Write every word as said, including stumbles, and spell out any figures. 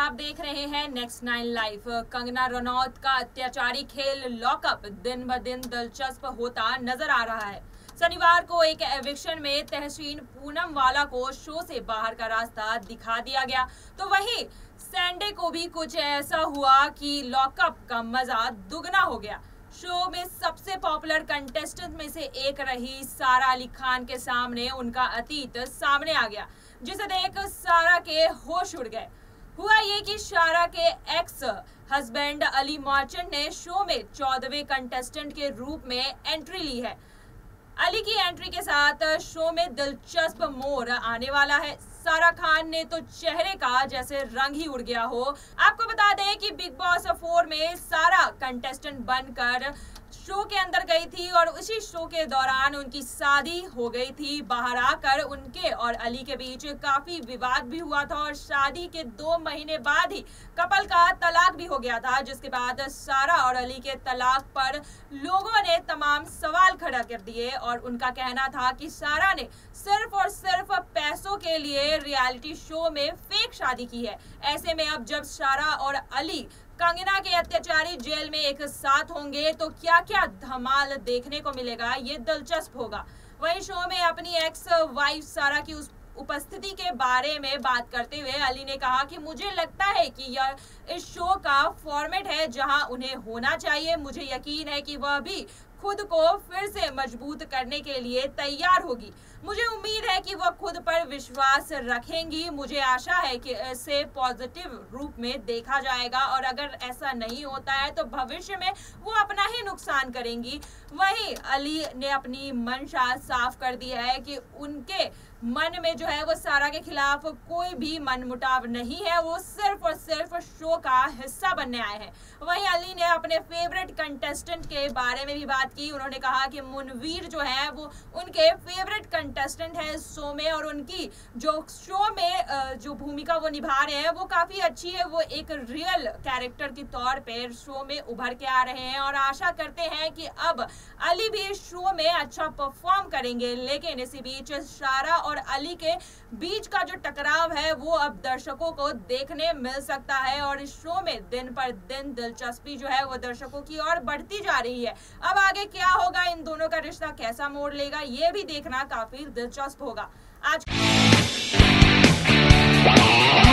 आप देख रहे हैं next nine live. Kangana Ranaut का अत्याचारी खेल लॉकअप दिन ब दिन दिलचस्प होता नजर आ रहा है। शनिवार को एक एविक्शन में तहसीन पूनम वाला को शो से बाहर का रास्ता दिखा दिया गया, तो वहीं संडे को भी कुछ ऐसा हुआ कि लॉकअप का मजा दुगना हो गया। शो में सबसे पॉपुलर कंटेस्टेंट में से एक रही सारा अली खान के सामने उनका अतीत सामने आ गया, जिसे देख सारा के होश उड़ गए। हुआ ये कि सारा के एक्स हस्बैंड अली मर्चेंट ने शो में चौदहवें कंटेस्टेंट के रूप में एंट्री ली है। अली की एंट्री के साथ शो में दिलचस्प मोड़ आने वाला है। सारा खान ने तो चेहरे का जैसे रंग ही उड़ गया हो। आपको बता दें कि बिग बॉस फोर में सारा कंटेस्टेंट बनकर शो के अंदर गई थी और उसी शो के दौरान उनकी शादी हो गई थी। बाहर आकर उनके और अली के बीच काफी विवाद भी हुआ था और शादी के दो महीने बाद ही कपल का तलाक भी हो गया था, जिसके बाद सारा और अली के तलाक पर लोगों ने तमाम सवाल खड़ा कर दिए और उनका कहना था कि सारा ने सिर्फ और सिर्फ पैसों के लिए रियलिटी शो में फेक शादी की है। ऐसे में अब जब सारा और अली कंगना के अत्याचारी जेल में एक साथ होंगे तो क्या क्या धमाल देखने को मिलेगा, ये दिलचस्प होगा। वहीं शो में अपनी एक्स वाइफ सारा की उस उपस्थिति के बारे में बात करते हुए अली ने कहा कि मुझे लगता है कि यह इस शो का फॉर्मेट है जहां उन्हें होना चाहिए। मुझे यकीन है कि वह भी खुद को फिर से मजबूत करने के लिए तैयार होगी। मुझे उम्मीद है कि वह खुद पर विश्वास रखेंगी। मुझे आशा है कि इसे पॉजिटिव रूप में देखा जाएगा और अगर ऐसा नहीं होता है तो भविष्य में वो अपना ही नुकसान करेंगी। वहीं अली ने अपनी मंशा साफ कर दी है कि उनके मन में जो है वो सारा के खिलाफ कोई भी मनमुटाव नहीं है, वो सिर्फ और सिर्फ शो का हिस्सा बनने आए हैं। वहीं अली ने अपने फेवरेट कंटेस्टेंट के बारे में भी बात की। उन्होंने कहा कि मुनवीर जो है वो उनके फेवरेट कंटेस्टेंट है इस शो में और उनकी जो शो में जो भूमिका वो निभा रहे हैं वो काफी अच्छी है। वो एक रियल कैरेक्टर के तौर पे शो में उभर के आ रहे हैं और आशा करते हैं कि अब अली भी इस शो में अच्छा परफॉर्म करेंगे। लेकिन इसी बीच सारा और अली के बीच का जो टकराव है वो अब दर्शकों को देखने मिल सकता है और इस शो में दिन पर दिन दिलचस्पी जो है वो दर्शकों की ओर बढ़ती जा रही है। अब आगे क्या होगा, इन दोनों का रिश्ता कैसा मोड़ लेगा, ये भी देखना काफी दिलचस्प होगा। आज